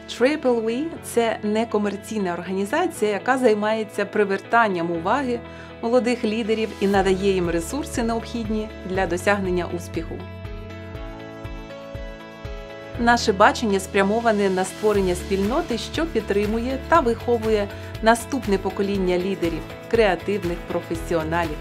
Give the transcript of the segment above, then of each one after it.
Triple-V – це некомерційна організація, яка займається привертанням уваги молодих лідерів і надає їм ресурси, необхідні для досягнення успіху. Наше бачення спрямоване на створення спільноти, що підтримує та виховує наступне покоління лідерів, креативних професіоналів.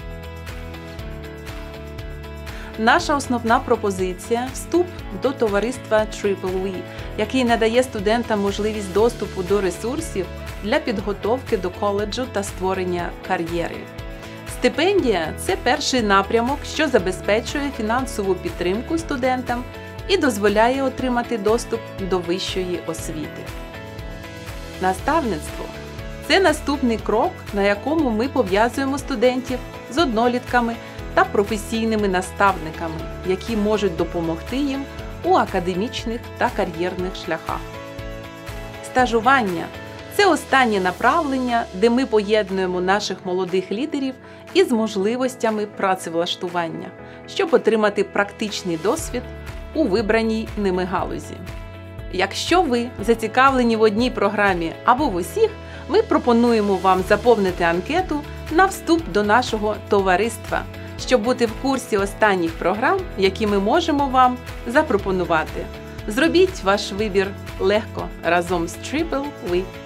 Наша основна пропозиція – вступ до товариства Triple-V, який надає студентам можливість доступу до ресурсів для підготовки до коледжу та створення кар'єри. Стипендія – це перший напрямок, що забезпечує фінансову підтримку студентам і дозволяє отримати доступ до вищої освіти. Наставництво – це наступний крок, на якому ми пов'язуємо студентів з однолітками та професійними наставниками, які можуть допомогти їм у академічних та кар'єрних шляхах. Стажування – це останнє направлення, де ми поєднуємо наших молодих лідерів із можливостями працевлаштування, щоб отримати практичний досвід у вибраній ними галузі. Якщо ви зацікавлені в одній програмі або в усіх, ми пропонуємо вам заповнити анкету на вступ до нашого товариства, щоб бути в курсі останніх програм, які ми можемо вам запропонувати. Зробіть ваш вибір легко разом з Triple-V.